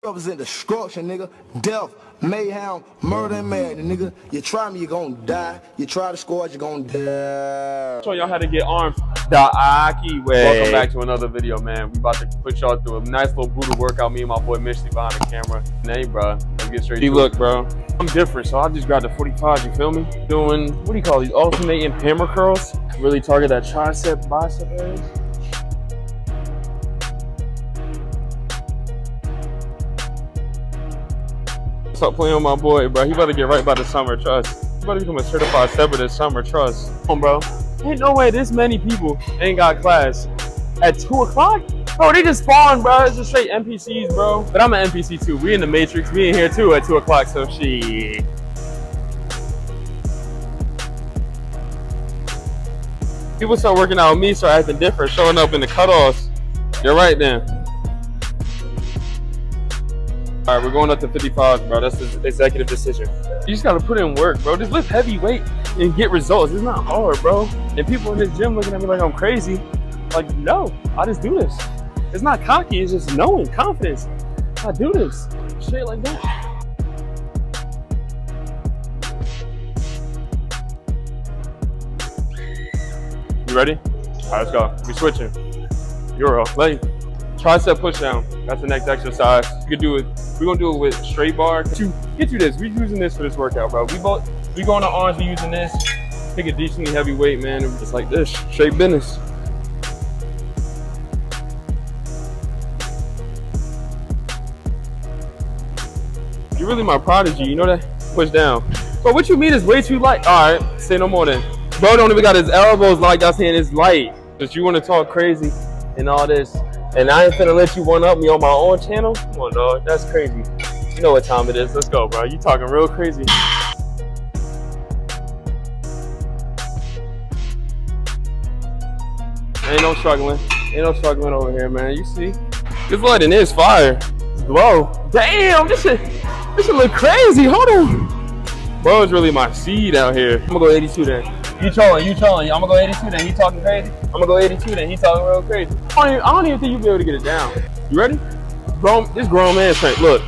represent destruction, nigga. Death, mayhem, murder, and madness, nigga. You try me, you're gonna die. You try to score, you're gonna die. Show y'all how to get arms the Aki way. Welcome back to another video, man. We about to put y'all through a nice little brutal workout. Me and my boy Namizzy behind the camera. Hey, bro. Let's get straight to it. Look, bro. I'm different, so I just grabbed the 45, you feel me? Doing, what do you call these? Alternating hammer curls. Really target that tricep, bicep area. Stop playing with my boy, bro. He about to get right by the summer, trust. He about to become a certified stepper this summer, trust. Come on, bro. Ain't no way this many people ain't got class at 2 o'clock. Bro, they just spawned, bro. It's just straight NPCs, bro. But I'm an NPC too. We in the Matrix. We in here too at 2 o'clock, so shit. People start working out with me, start acting different, showing up in the cutoffs. You're right then. All right, we're going up to 55, bro. That's the executive decision. You just gotta put in work, bro. Just lift heavy weight and get results. It's not hard, bro. And people in this gym looking at me like I'm crazy. Like, no, I just do this. It's not cocky, it's just knowing, confidence. I do this, shit like that. You ready? All right, let's go. We switching. Euro, leg. Tricep push down. That's the next exercise. You can do it. We're gonna do it with straight bar. To get you this, we're using this for this workout, bro. We go on the arms, we using this. Pick a decently heavy weight, man. And just like this, straight business. You're really my prodigy, you know that? Push down. But what you mean is way too light? All right, say no more then. Bro don't even got his elbows like y'all saying it's light. Just you wanna talk crazy and all this. And I ain't finna let you one up me on my own channel? Come on, dog, that's crazy. You know what time it is, let's go, bro. You talking real crazy. Ain't no struggling over here, man. You see? This lighting is fire. It's glow. Damn, this shit look crazy. Hold on. Bro, it's really my seed out here. I'm gonna go 82 then. You trolling. I'm gonna go 82 then. He talking crazy. I'm gonna go 82 then. He talking real crazy. I don't even think you'll be able to get it down. You ready? This grown man strength. Look.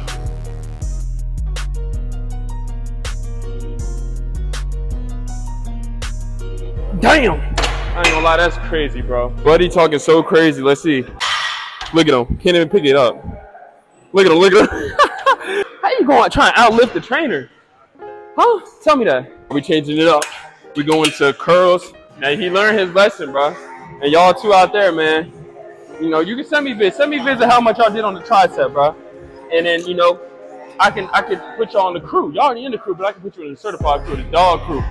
Damn. I ain't gonna lie, that's crazy, bro. Buddy talking so crazy. Let's see. Look at him. Can't even pick it up. Look at him. How you going trying to outlift the trainer? Huh? Tell me that. We changing it up. We going to curls. Now he learned his lesson, bro. And y'all too out there, man. You know, you can send me vids. Send me vids of how much y'all did on the tricep, bro. And then, you know, I can put y'all on the crew. Y'all already in the crew, but I can put you in the certified crew, the dog crew.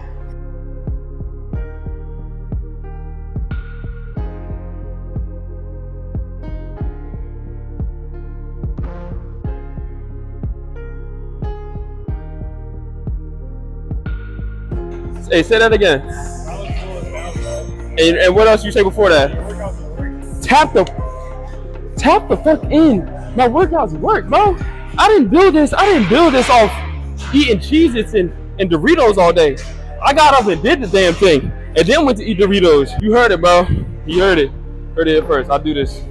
Hey, say that again. And what else you say before that? Tap the fuck in. My workouts work, bro. I didn't build this off eating Cheez-Its and Doritos all day. I got up and did the damn thing, and then went to eat Doritos. You heard it, bro. You heard it. Heard it first. I'll do this.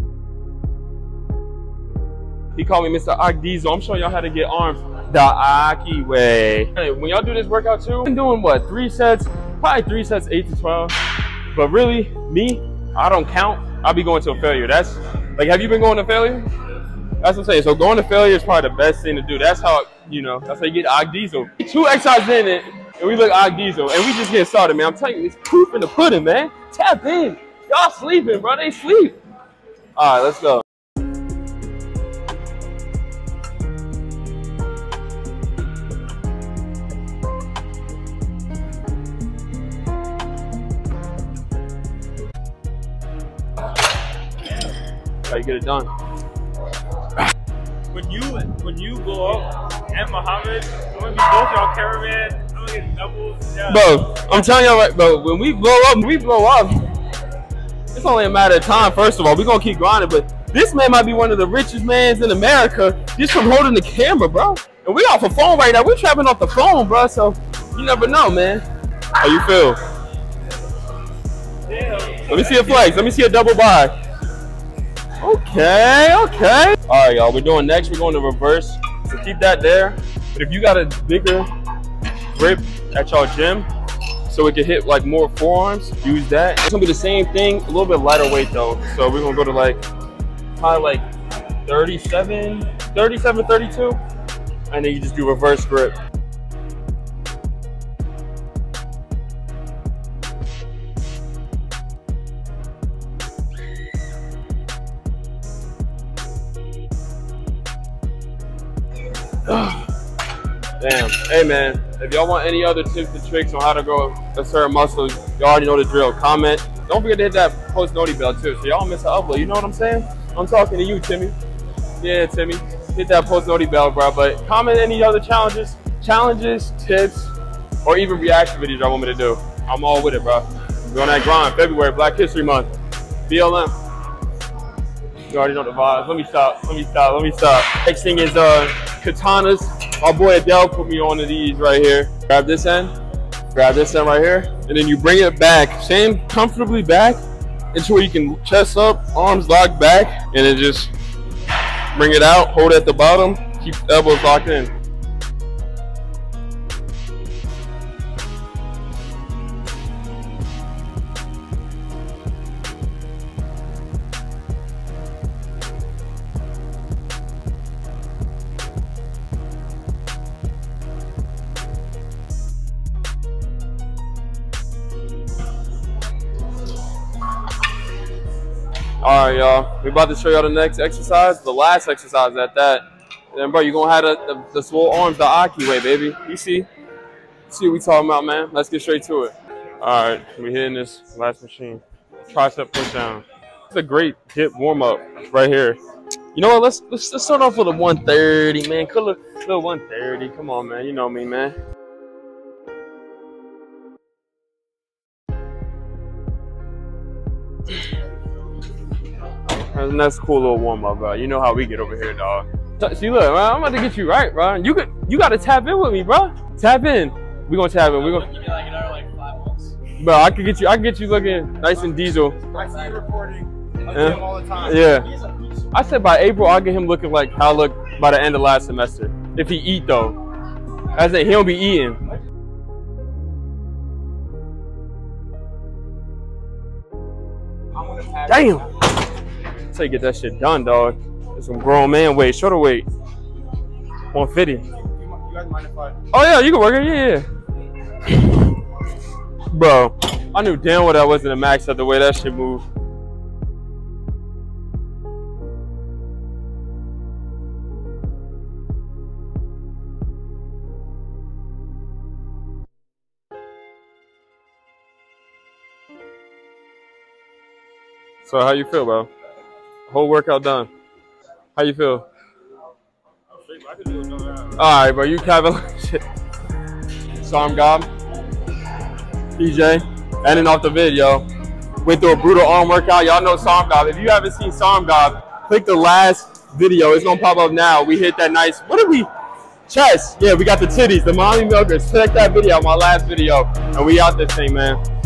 He called me Mr. Agdizo. I'm showing y'all how to get arms the Aki way. When y'all do this workout too, I'm doing what, 3 sets? Probably 3 sets, 8 to 12. But really, me, I don't count. I'll be going to a failure. That's like, have you been going to failure? That's what I'm saying. So going to failure is probably the best thing to do. That's how, you know, that's how you get Agdizo. 2 exercises in it, and we look Agdizo, and we just get started, man. I'm telling you, it's proof in the pudding, man. Tap in. Y'all sleeping, bro. They sleep. All right, let's go. How you get it done? When you blow up and Muhammad, when we both y'all caravan, I'm gonna get double. Yeah. Bro, I'm telling y'all right, bro. When we blow up, it's only a matter of time. First of all, we're gonna keep grinding, but this man might be one of the richest mans in America just from holding the camera, bro. And we off the phone right now. We're trapping off the phone, bro. So you never know, man. How you feel? Damn. Let me see a flex. Let me see a double by. Okay, okay. All right, y'all, we're doing next, we're going to reverse. So keep that there. But if you got a bigger grip at y'all gym, so it can hit like more forearms, use that. It's gonna be the same thing, a little bit lighter weight though. So we're gonna go to like, probably like 37, 32. And then you just do reverse grip. Damn. Hey man, if y'all want any other tips and tricks on how to grow a certain muscle, you already know the drill. Comment. Don't forget to hit that post noti bell too, so y'all miss an upload. You know what I'm saying? I'm talking to you, Timmy. Yeah, Timmy. Hit that post noti bell, bro. But comment any other challenges, tips, or even reaction videos y'all want me to do. I'm all with it, bro. We're on that grind. February, Black History Month. BLM. You already know the vibes. Let me stop. Next thing is katanas. My boy Adele put me on to these right here. Grab this end right here, and then you bring it back, same comfortably back, into where you can chest up, arms locked back, and then just bring it out, hold at the bottom, keep the elbows locked in. All right, y'all. We're about to show y'all the next exercise, the last exercise at that. And then, bro, you're gonna have the swole arms the Aki way, baby. You see what we talking about, man. Let's get straight to it. All right, we're hitting this last machine. Tricep push down. It's a great hip warm up right here. You know what? Let's start off with a 130, man. Little 130. Come on, man. You know me, man. And that's a cool little warm up, bro. You know how we get over here, dog. See, look, man, I'm about to get you right, bro. You gotta tap in with me, bro. Tap in. We gonna tap in. We gonna give you like another like 5 months. Bro, I can get you looking nice and diesel. I see you reporting in the gym all the time. Yeah. I said by April I'll get him looking like how I looked by the end of last semester. If he eat though. I said he don't be eating. Damn. So you get that shit done, dog. It's some grown man weight, shoulder weight. 150. You guys mind if I? Oh yeah, you can work it, yeah. Bro, I knew damn well that wasn't a max at the way that shit moved. So how you feel, bro? Whole workout done. How you feel? All right, bro. You Kevin. Sarm Gob, PJ, ending off the video. Went through a brutal arm workout. Y'all know Sarm Gob. If you haven't seen Sarm Gob, click the last video. It's gonna pop up now. We hit that nice. What did we? Chest. Yeah, we got the titties, the mommy milkers. Check that video, my last video, and we out this thing, man.